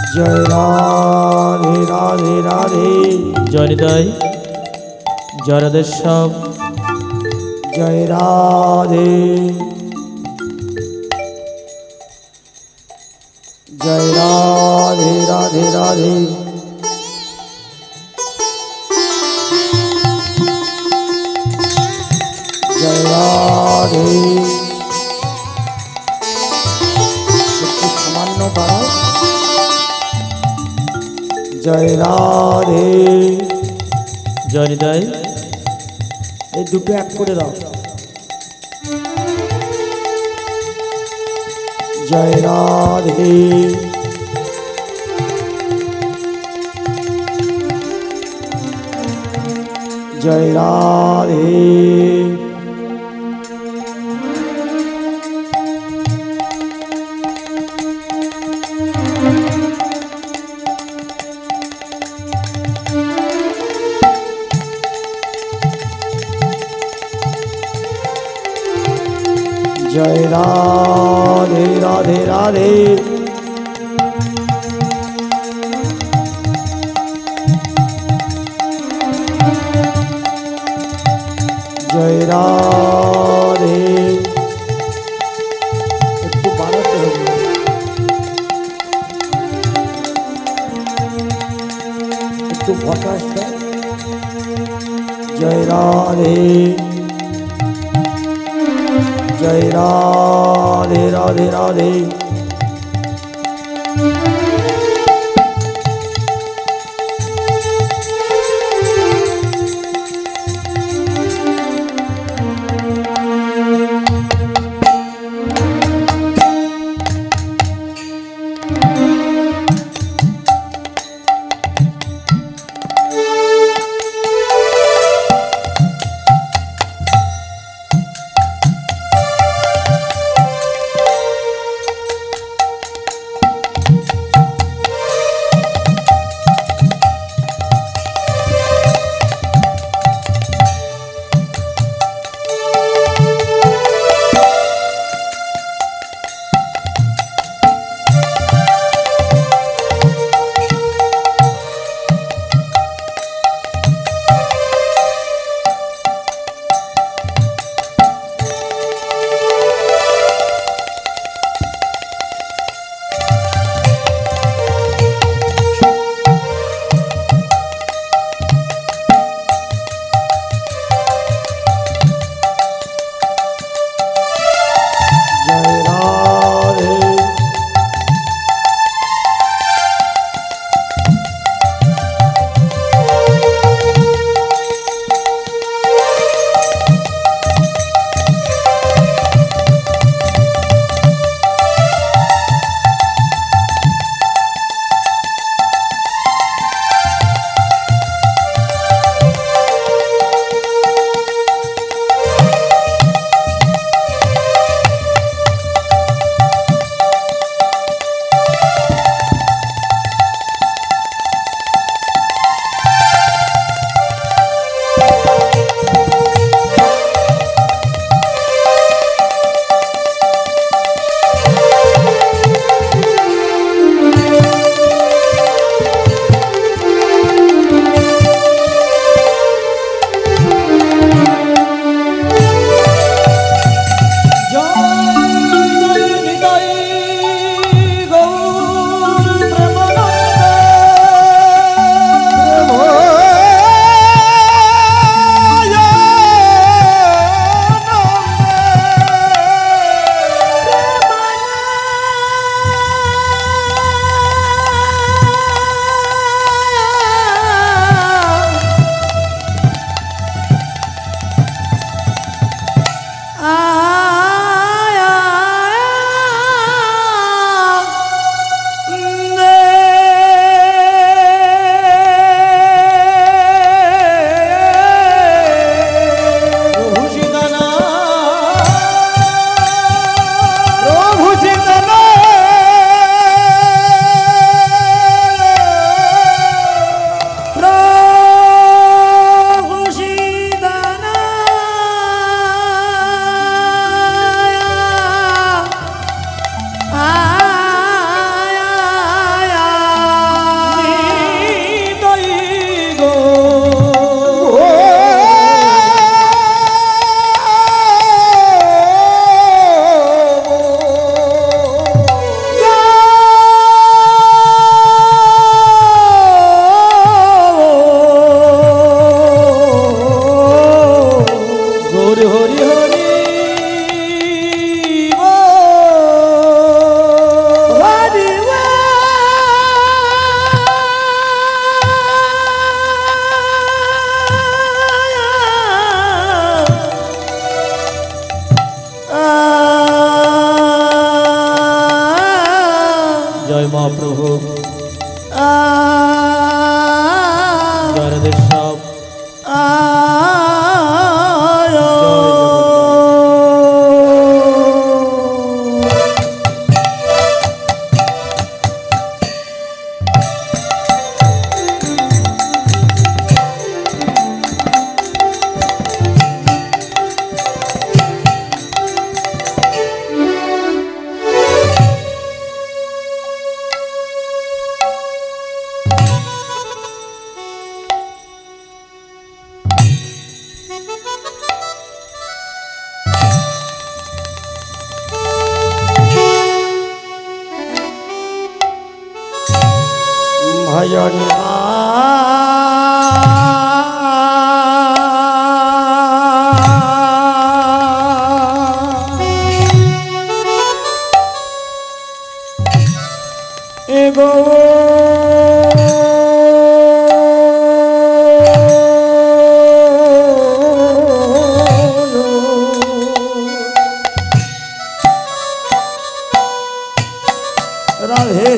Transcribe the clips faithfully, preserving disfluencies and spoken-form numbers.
जय राधे राधे राधे। जय हृदय जय राधेश्याम। जय राधे जय राधे राधे राधे। जय राधे। একটু সামান্য বাড়াও। जय राधे। जय हृदय এই দুটো এক করে দাও। जय राधे जय राधे। जय राधे राधे राधे। जय राधे। একটু বাড়াতে হবে। একটু ভটাস দাও। जय राधे जय राधे राधे राधे। মহাপ্রভু জয় রাধেশ্যাম भजन एगो राधे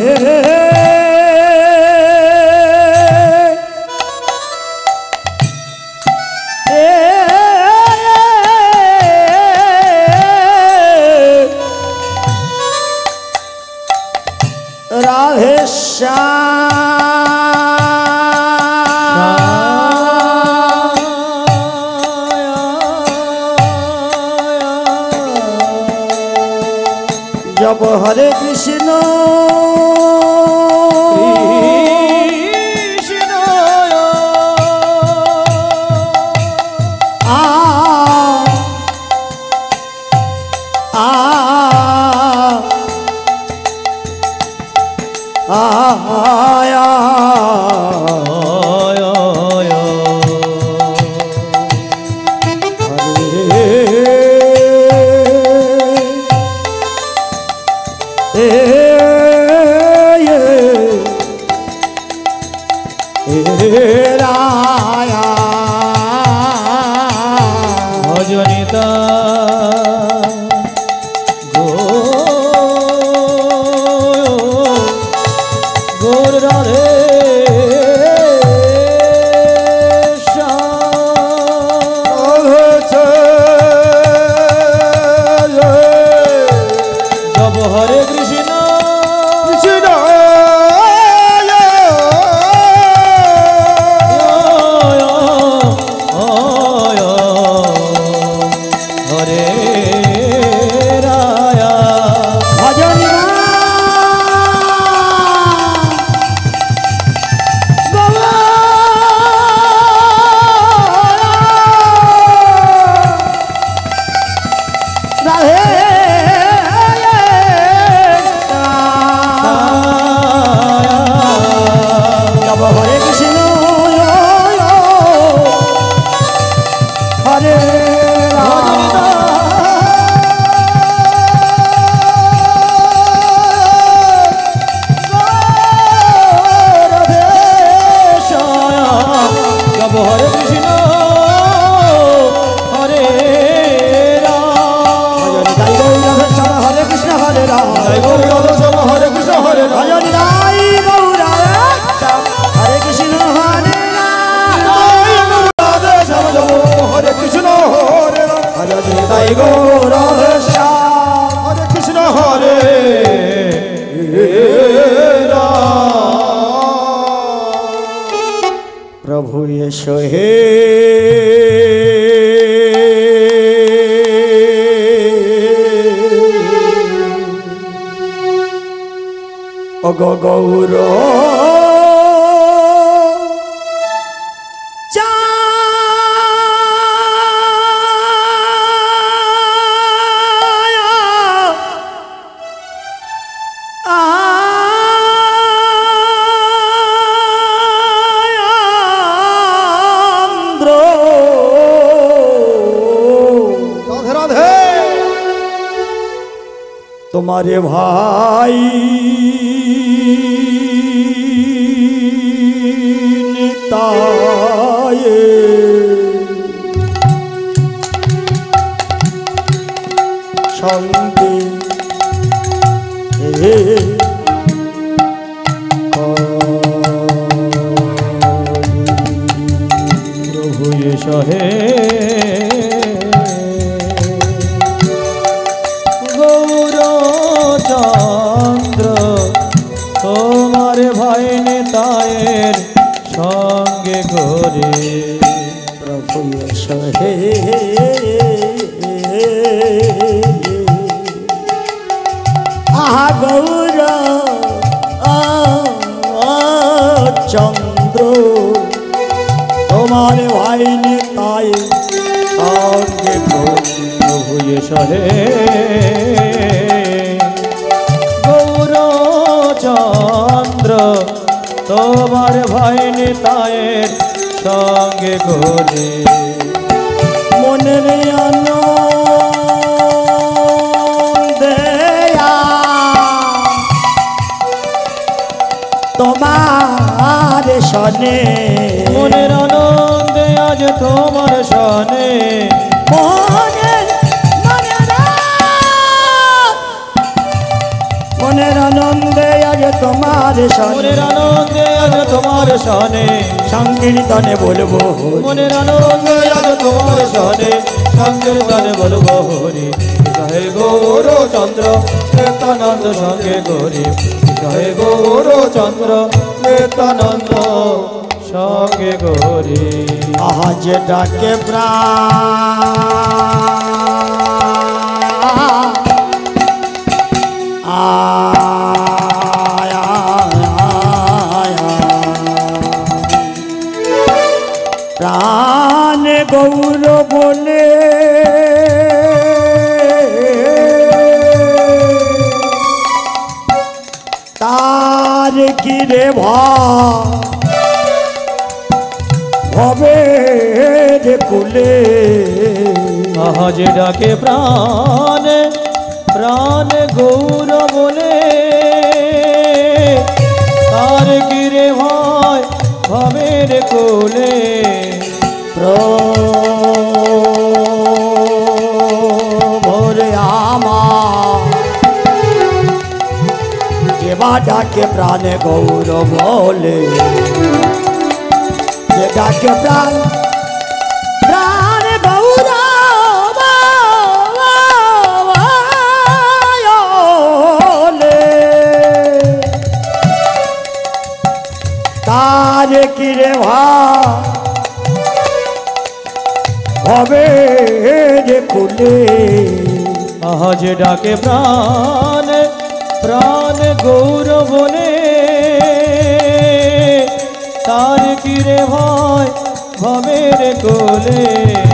राधे जब हरे कृष्ण कृष्ण आ आ आया राया भजनिता गो गौर राधे जब हरे कृष्ण कृष्ण हरे राया भजन हरे कृष्ण हरे जब हरे कृष्ण हरे राम हरे कृष्ण हरे राम जय गौर राधेश्याम हरे कृष्ण हरे राम भजन गाई गौरा हरे कृष्ण हरे हरे कृष्ण हरे राम भजन गाई गौरा हरे कृष्ण हरे प्रभु यशो हे अग गौर तुम्हारे भाई निताये शांति তোমার ভাই নেতায়ের সঙ্গে করে প্রভু এসো হে আহা গৌর চন্দ্র তোমার ভাই নেতায় সঙ্গে করে প্রভু এসো হে গৌরচন্দ্র তোমার ভাই নেতায়ের সঙ্গে করে মনের আনন্দে তোমার সনে মনের আনন্দে আজ তোমার সনে মনের মনের মনের আনন্দে আজ তোমার সনে মনের আনন্দে আজ তোমার সনে সংকীর্তনে বলবো মনের আনন্দে আজ তোমার সনে সংকীর্তনে বলবো হরি জয় গৌরচন্দ্র নিত্যানন্দ সঙ্গে গরি জয় গৌরচন্দ্র নিত্যানন্দ সঙ্গে গরি আজ ডাকে প্রাণ আয়া প্রাণ গৌর বলে তার কি রে ভবে রে কুলে আজ ডাকে প্রাণ প্রাণ গৌর বলে তার গিরে ভয় ভবের কোলে প্রভুরে আমার যেবা ডাকে প্রাণে গৌর বলে যে ডাকে প্রাণ প্রাণ গৌর তার কিরে ভাবে যে কুলে আজ ডাকে প্রাণ প্রাণ গৌর বলে তার কিরে ভয় ভবের কোলে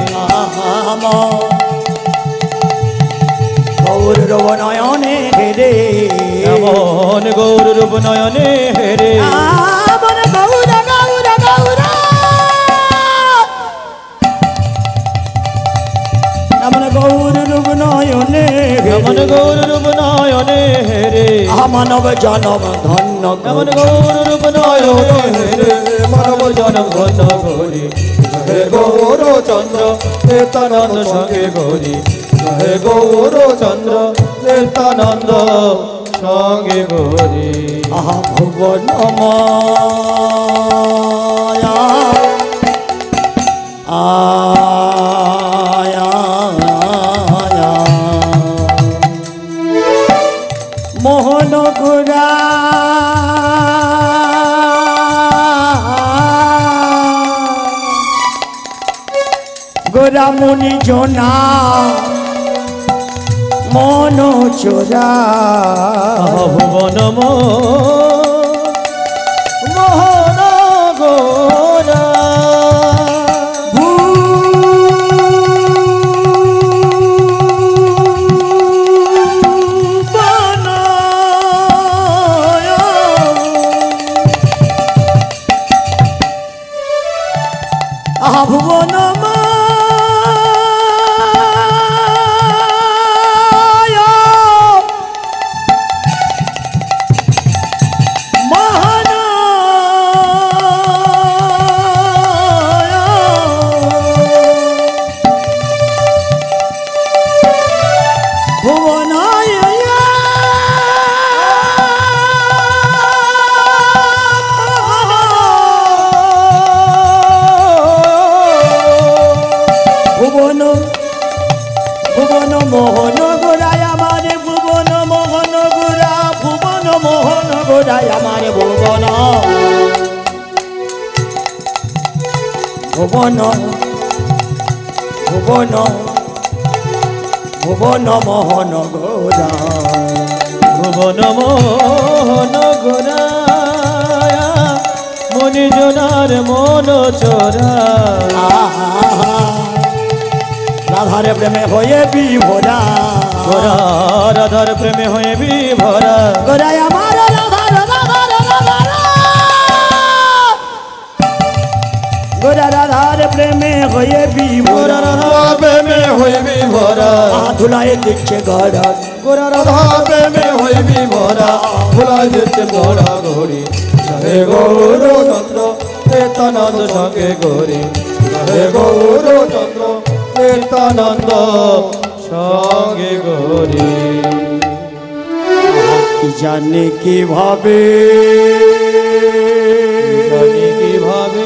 গৌরব নয়নে হেরে এমন গৌর রূপ নয়নে হেরে আমন গৌর গৌর গৌর আমন গৌর রূপ নয়নে এমন গৌর রূপ নয়নে হেরে মানব জনম ধন্য এমন গৌর রূপ নয়নে হেরে মানব জনম ধন্য করি হে গৌরচন্দ্র নিত্যানন্দ সঙ্গে গরি হে গৌরচন্দ্র নিত্যানন্দ সঙ্গে গরি আহা ভুবন মায়া আয়া মোহন গুরা গোরা মুনি জোনা মন চোরা ভুবন মোহন গোরা ভুবন আহা ভুবন ভুবন ভুবন ভুবন মোহন গোরা ভুবন মোহন গোরা মনি জনার মন চোরা রাধার প্রেমে হয়ে বিভোরা গোরা রাধার প্রেমে হয়ে বিভোরা গোরা আমার রাধা রাধা রাধা গোরা রাধার প্রেমে হয়ে বিভোরা রাধার প্রেমে হয়ে বিভোরা ধুলায় দিচ্ছে গড়া গোরা রাধার প্রেমে হয়ে বিভোরা ধুলায় দিচ্ছে গড়া ঘড়ি হে গৌর চন্দ্র নিত্যানন্দ সঙ্গে গৌরী হে গৌর চন্দ্র নিত্যানন্দ সঙ্গে গৌরী জানে কিভাবে জানে কিভাবে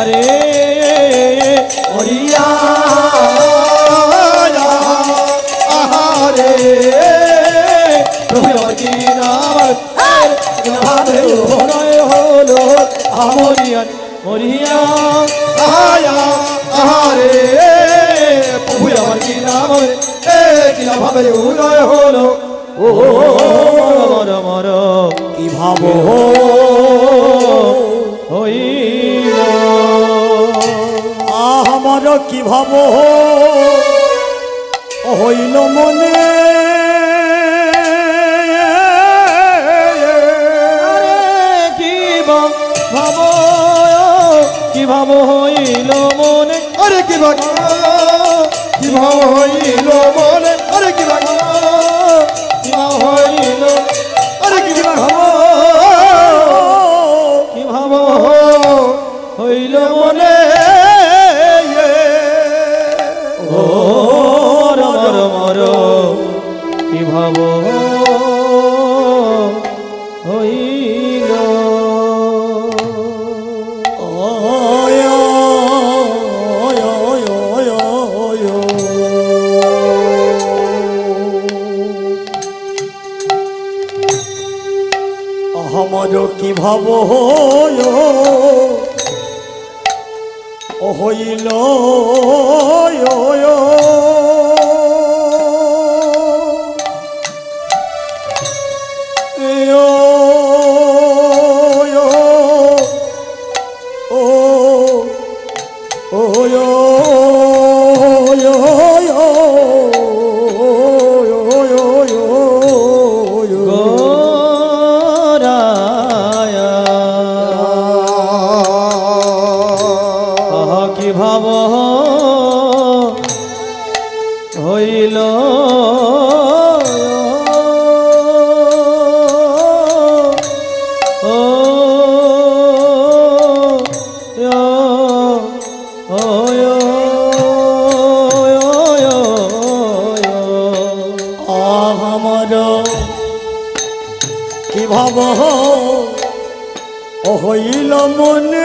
আরে হরিয়া আহারে প্রভু আমার কি নাম ভাবে হরয় হলো আমরিয়ান মরিয়া আহায়া আহারে প্রভু আমার কি নাম এ কি নাম ভাবে উদয় হলো ও মর মর কি ভাব হইল আমার কি ভাব হইল মনে আরে কি ভাব কি ভাব হইল মনে আরে কি ভাগ কি ভাব হইল মনে আরে কি ভাগ কি ভাব হইল আরে কি ভাগ কি ভাব হইল মনে ও মর মর কি ভাব হইল আমার কি ভাব হইল কি ভাব হইল ও আমার কি ভাব হইল মনে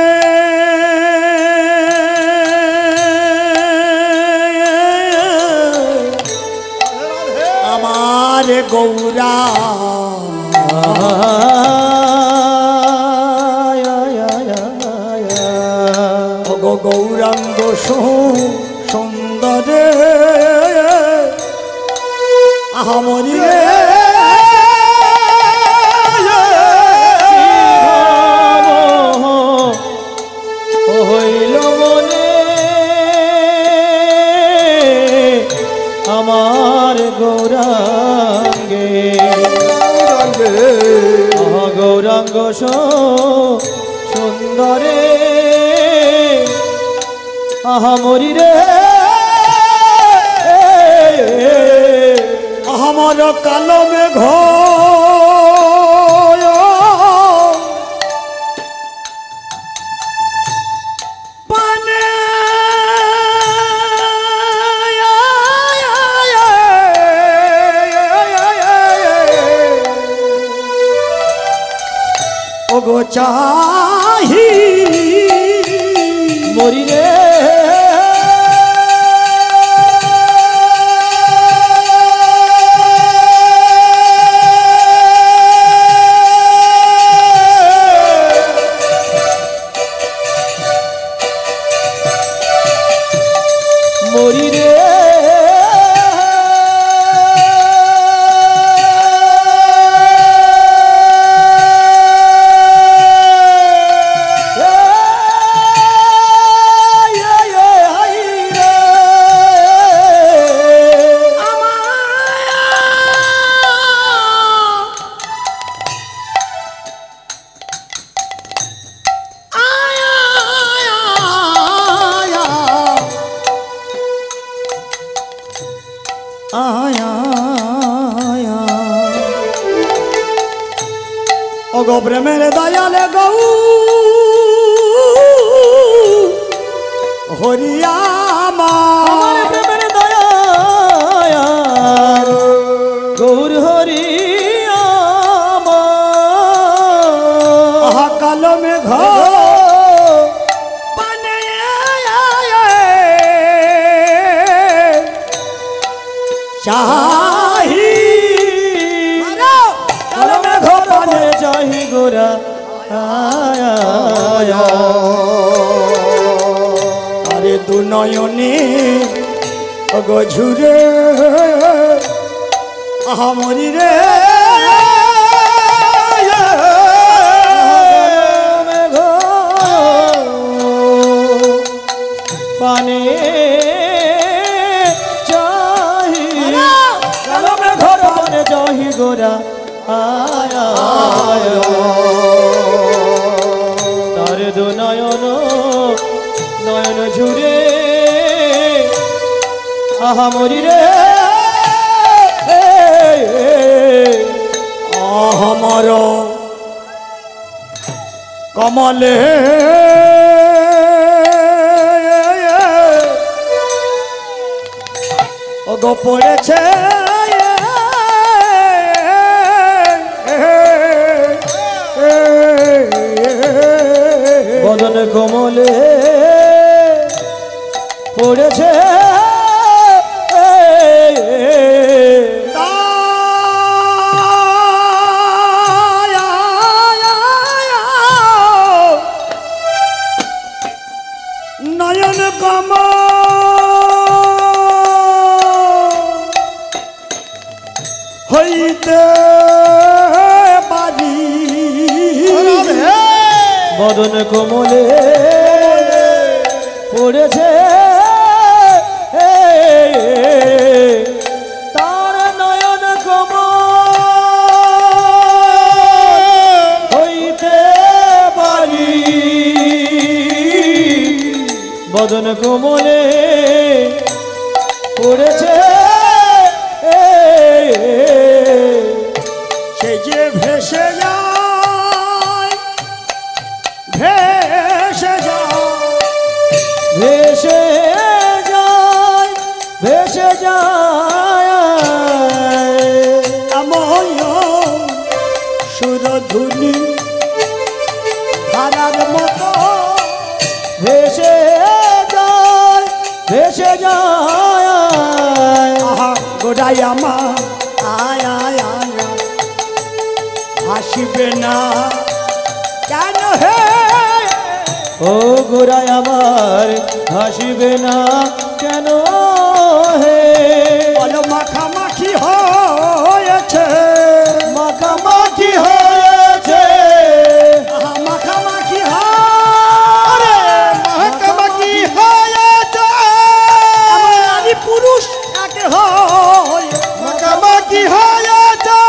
আমার গৌরা গো গৌরাঙ্গ সুন্দরে আহামরি রে হইল মনে আমার গৌরাঙ্গে গৌরাঙ্গ সুন্দরে আহামরি রে আমার কালো মেঘ পানে ওগো চাহি মরি রে মরি রে ওগো প্রেমের দয়ালে গৌ হরিয়ামা আমার প্রেমের দয়াল গৌর হরি আহা কালো মেঘ আরে দু নয়নে গঝুরে আমরি রে পানে চাহি কালমে ঘর পানে চাহি গোরা আয়া তার দু নয়ন নয়ন ঝুরে আহা মরি রে আহমর কমলে গো পড়েছে বদন কমলে পড়েছে নয়ন কম হইতে পারি বদন কমলে পড়েছে তার নয়ন কম হইতে পারি বদন কমলে পড়েছে সে যে ভেসে যায় ভেসে যায় ভেসে যায় ভেসে যায় আময় সুরধুনি ধারার মতো ভেসে যায় ভেসে যায় আহা গোড়াই আমার আয় আয় আয় হাসিবে না কেন হে ও গোরায় আমার হাসিবে না কেন হে বলো মাখামাখি হয়েছে মাখামাখি হয়েছে আহা মাখামাখি আরে মাখামাখি হয়েছে আমার নারী পুরুষ একে হয় মাখামাখি হয়েছে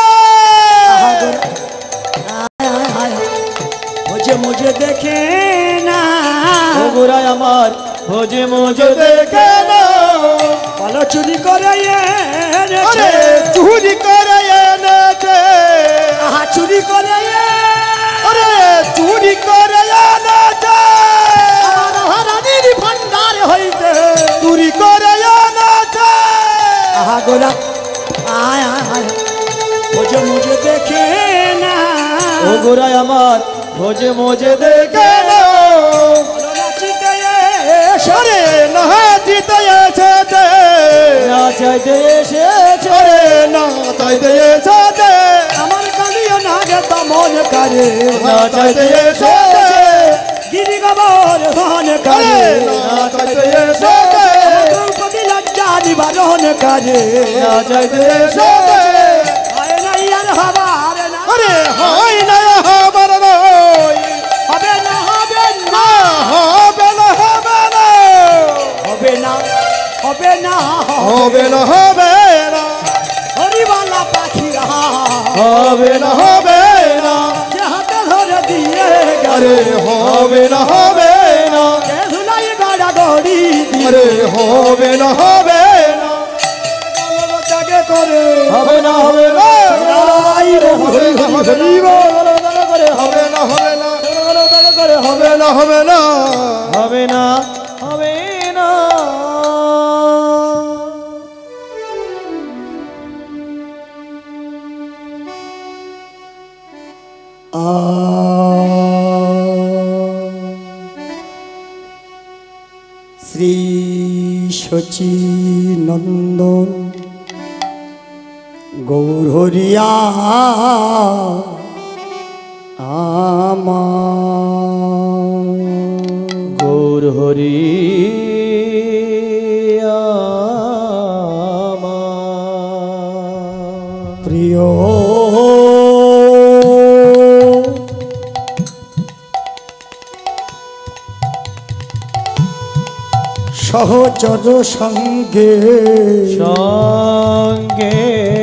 মুঝে মুঝে দেখে না ও গোরায় আমার ভোজে মোজে দেখে না বলো চুরি করে আরে এনেছে চুরি করে এনেছে আহা চুরি করে আরে চুরি করে এনেছে রানীর ভান্ডার হইতে চুরি করে এনেছে আহা গোরা আয় আয় আয় মুঝে মুঝে দেখে না ও গোরায় আমার ভোজে মোজে দেখে দেখে না বলো নাচিতে এসে আরে নাচিতে এসেছে না চাইতে এসেছে আরে না চাইতে এসেছে আমার কালিও না গে তমন করে না চাইতে এসেছে গিরি গবর হন আরে করে না চাইতে এসেছে দ্রৌপদী লজ্জা নিবারণ করে না চাইতে এসেছে হয় না ইয়ার হবার না আরে হয় না আমার নয় হবে না হবে না হবে না হবে না হবে না হবে না হবে না হবে না হরিবালা পাখি রাহা হবে না হবে না যে হাতে ধরে দিয়ে আরে হবে না হবে না কে ধুলাই গাড়া গড়ি আরে হবে না হবে না জাগে করে হবে না হবে না আই রে হবে না হবে না করে হবে না হবে না করে হবে না হবে না হবে না হবে না আ শ্রী শচী নন্দন গৌরহরিয়া আমার গৌর হরি প্রিয় সহচর সঙ্গে সঙ্গে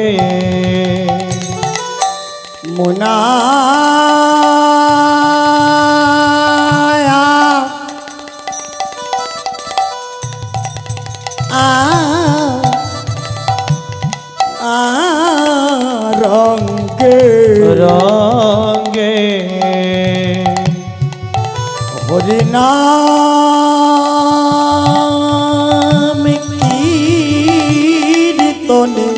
মুনা রঙ্গে রঙ্গে হরিনাম কীর্তনে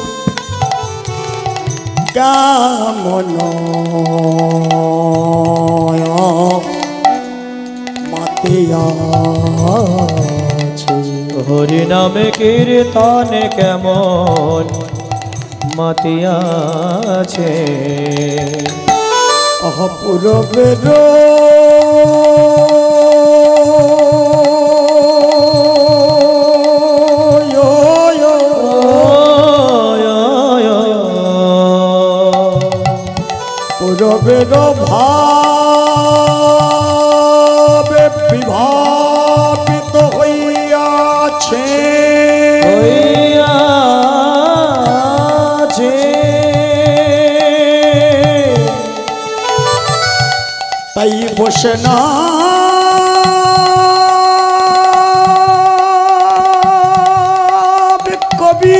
কামন মাতিয়াছে হরি নামে কীর্তনে কেমন মাতিয়াছে অপূর্বের পূর্বের ভাবে বিভাবিত হইয়াছে হইয়াছে তাই বসে না কবি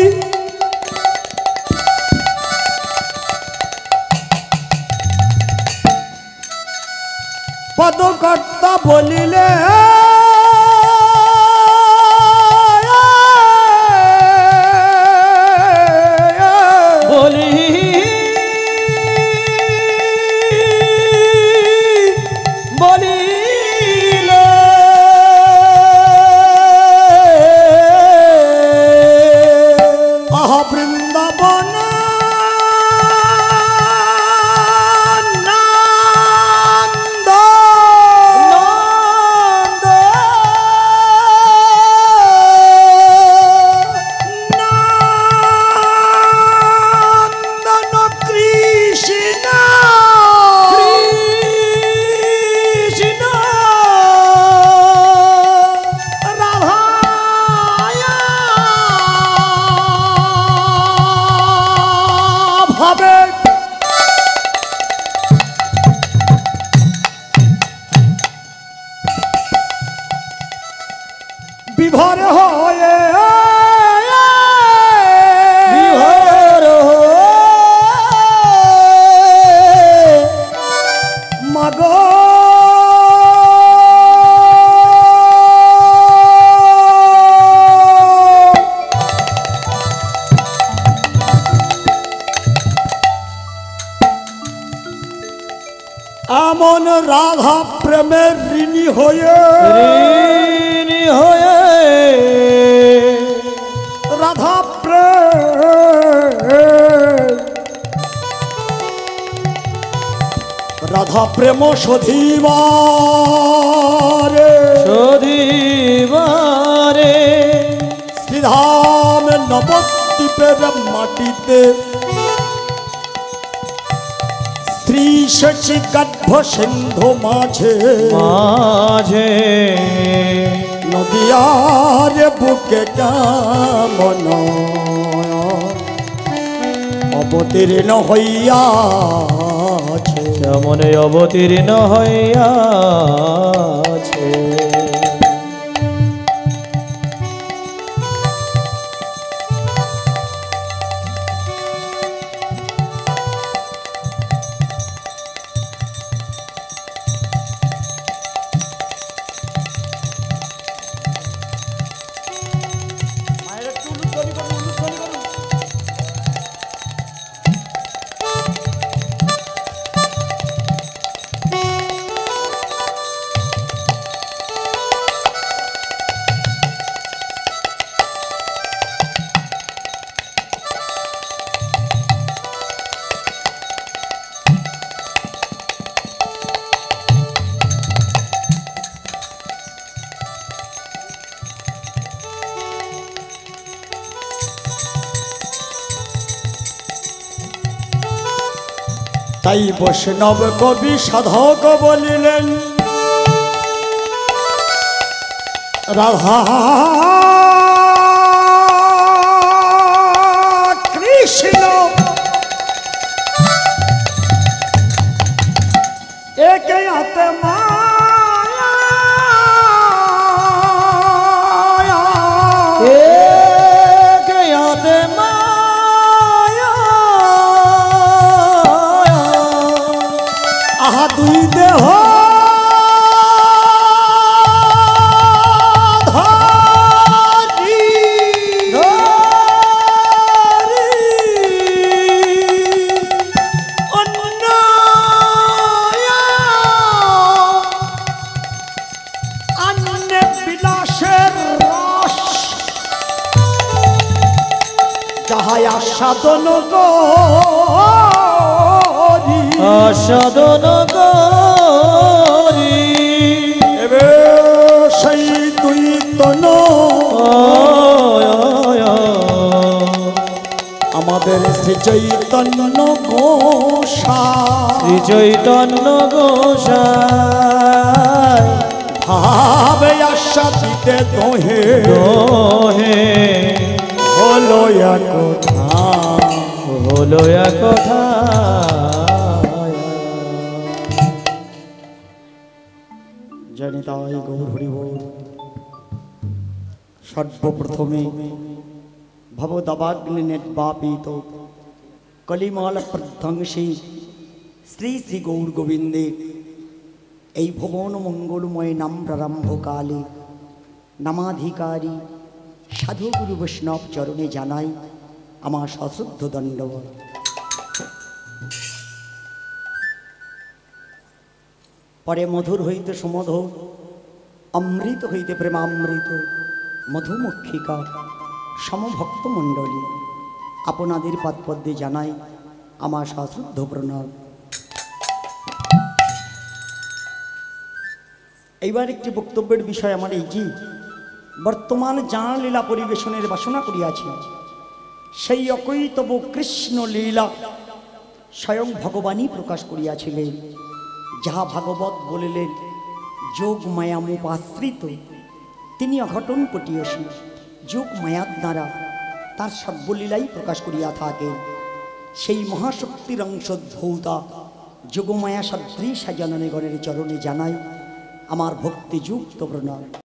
পদকর্তা বলিলে বলি বলিলে আহা বৃন্দাবন নন্দ নন্দ নন্দন কৃষ্ণ কৃষ্ণ রাধায়া ভাবে বিভোর হয়ে বিহর মাগ এমন রাধা প্রেমের ঋণী হয়ে ঋণী হয়ে রাধা প্রেম রাধা প্রেম সধীবারে সদিবারে শ্রীধাম নবদ্বীপের মাটিতে শ্রী শশী গর্ভ সিন্ধু মাঝে মাঝে নদিয়ার বুকে কেমন অবতীর্ণ হইয়াছে কেমন অবতীর্ণ হইয়াছে তাই বৈষ্ণব কবি সাধক বলিলেন রাধা কৃষ্ণ একে আত্মা দুই দেহ বিলাসের রস যাহাই আস্বাদন করি আস্বাদন করি এবে সেই দুই তন আমাদের শ্রী চৈতন্য গোসাই শ্রী চৈতন্য গোসাই ভাবে আস্বাদিতে দোহে দোহে হলো এক কথা হলো এক কথা জনিতাই গৌর হরি বল। সর্বপ্রথমে ভবদাবাগ্নি নির্বাপিত কলিমাল প্রধ্বংসী শ্রী শ্রী গৌর গোবিন্দে এই ভুবন মঙ্গলময় নাম প্রারম্ভকালে নামাধিকারী সাধুগুরু বৈষ্ণব চরণে জানাই আমার সশ্রদ্ধ দণ্ডবত। পরে মধুর হইতে সুমধুর অমৃত হইতে প্রেমামৃত মধুমক্ষিকা সমভক্ত মণ্ডলী আপনাদের পাদপদ্মে জানাই আমার সশ্রদ্ধ প্রণাম। এইবার একটি বক্তব্যের বিষয় আমার এই যে বর্তমান যাঁর লীলা পরিবেশনের বাসনা করিয়াছি সেই অকৈতব কৃষ্ণ লীলা স্বয়ং ভগবানই প্রকাশ করিয়াছিলেন, যাহা ভাগবত বলিলেন যোগ মায়ামুপাশ্রিত তিনি অঘটন পটিয়সী যোগ মায়ার দ্বারা তার সর্বলীলাই প্রকাশ করিয়া থাকেন। সেই মহাশক্তির অংশোদ্ভূতা যোগমায়া সদৃশা জননীগণের চরণে জানাই আমার ভক্তিযুক্ত প্রণাম।